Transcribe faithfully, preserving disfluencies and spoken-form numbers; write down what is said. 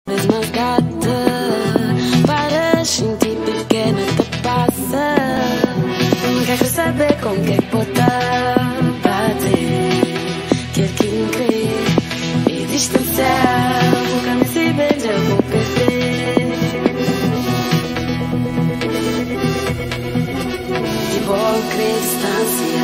vez mais gata, para sentir pequena te passa. Não quer saber com que botar bater, quer que não crê e distanciar. Nunca me se beija, vou perder. E vou crer distância.